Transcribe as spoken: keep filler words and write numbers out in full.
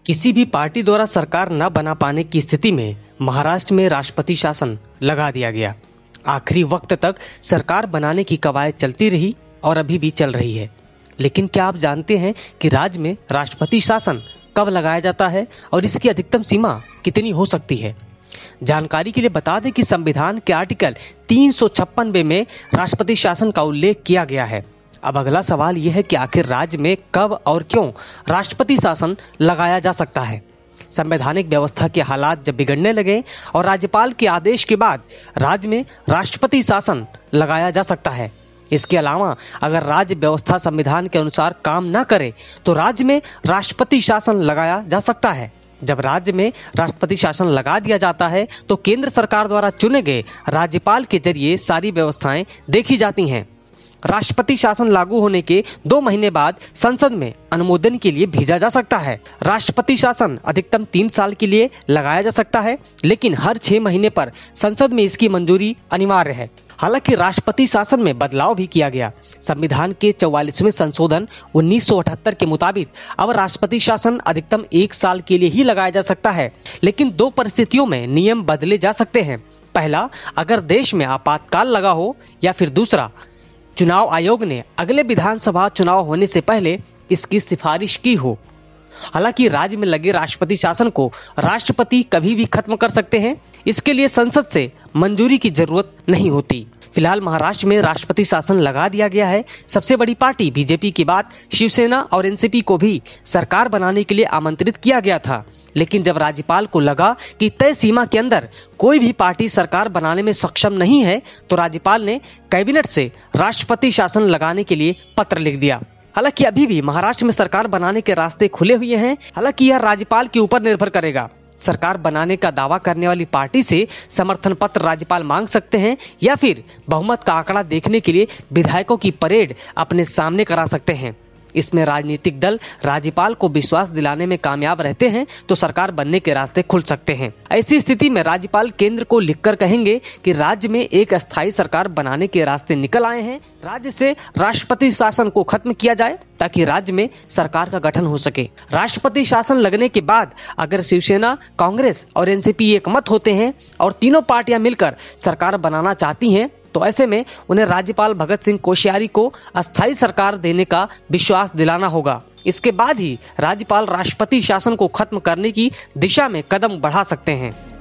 किसी भी पार्टी द्वारा सरकार न बना पाने की स्थिति में महाराष्ट्र में राष्ट्रपति शासन लगा दिया गया। आखिरी वक्त तक सरकार बनाने की कवायद चलती रही और अभी भी चल रही है। लेकिन क्या आप जानते हैं कि राज्य में राष्ट्रपति शासन कब लगाया जाता है और इसकी अधिकतम सीमा कितनी हो सकती है? जानकारी के लिए बता दें कि संविधान के आर्टिकल तीन सौ छप्पन बे में राष्ट्रपति शासन का उल्लेख किया गया है। अब अगला सवाल यह है कि आखिर राज्य में कब और क्यों राष्ट्रपति शासन लगाया जा सकता है। संवैधानिक व्यवस्था के हालात जब बिगड़ने लगे और राज्यपाल के आदेश के बाद राज्य में राष्ट्रपति शासन लगाया जा सकता है। इसके अलावा अगर राज्य व्यवस्था संविधान के अनुसार काम न करे तो राज्य में राष्ट्रपति शासन लगाया जा सकता है। जब राज्य में राष्ट्रपति शासन लगा दिया जाता है तो केंद्र सरकार द्वारा चुने गए राज्यपाल के जरिए सारी व्यवस्थाएं देखी जाती हैं। राष्ट्रपति शासन लागू होने के दो महीने बाद संसद में अनुमोदन के लिए भेजा जा सकता है। राष्ट्रपति शासन अधिकतम तीन साल के लिए लगाया जा सकता है, लेकिन हर छह महीने पर संसद में इसकी मंजूरी अनिवार्य है। हालांकि राष्ट्रपति शासन में बदलाव भी किया गया। संविधान के चौवालीसवें संशोधन उन्नीस सौ अठहत्तर के मुताबिक अब राष्ट्रपति शासन अधिकतम एक साल के लिए ही लगाया जा सकता है, लेकिन दो परिस्थितियों में नियम बदले जा सकते हैं। पहला, अगर देश में आपातकाल लगा हो, या फिर दूसरा, चुनाव आयोग ने अगले विधानसभा चुनाव होने से पहले इसकी सिफारिश की हो। हालांकि राज्य में लगे राष्ट्रपति शासन को राष्ट्रपति कभी भी खत्म कर सकते हैं। इसके लिए संसद से मंजूरी की जरूरत नहीं होती। फिलहाल महाराष्ट्र में राष्ट्रपति शासन लगा दिया गया है। सबसे बड़ी पार्टी बीजेपी के बाद शिवसेना और एनसीपी को भी सरकार बनाने के लिए आमंत्रित किया गया था, लेकिन जब राज्यपाल को लगा कि तय सीमा के अंदर कोई भी पार्टी सरकार बनाने में सक्षम नहीं है तो राज्यपाल ने कैबिनेट से राष्ट्रपति शासन लगाने के लिए पत्र लिख दिया। हालांकि अभी भी महाराष्ट्र में सरकार बनाने के रास्ते खुले हुए हैं। हालांकि यह राज्यपाल के ऊपर निर्भर करेगा। सरकार बनाने का दावा करने वाली पार्टी से समर्थन पत्र राज्यपाल मांग सकते हैं, या फिर बहुमत का आंकड़ा देखने के लिए विधायकों की परेड अपने सामने करा सकते हैं। इसमें राजनीतिक दल राज्यपाल को विश्वास दिलाने में कामयाब रहते हैं तो सरकार बनने के रास्ते खुल सकते हैं। ऐसी स्थिति में राज्यपाल केंद्र को लिखकर कहेंगे कि राज्य में एक अस्थायी सरकार बनाने के रास्ते निकल आए हैं। राज्य से राष्ट्रपति शासन को खत्म किया जाए ताकि राज्य में सरकार का गठन हो सके। राष्ट्रपति शासन लगने के बाद अगर शिवसेना, कांग्रेस और एनसीपी एक मत होते हैं और तीनों पार्टियां मिलकर सरकार बनाना चाहती हैं तो ऐसे में उन्हें राज्यपाल भगत सिंह कोश्यारी को अस्थायी सरकार देने का विश्वास दिलाना होगा। इसके बाद ही राज्यपाल राष्ट्रपति शासन को खत्म करने की दिशा में कदम बढ़ा सकते हैं।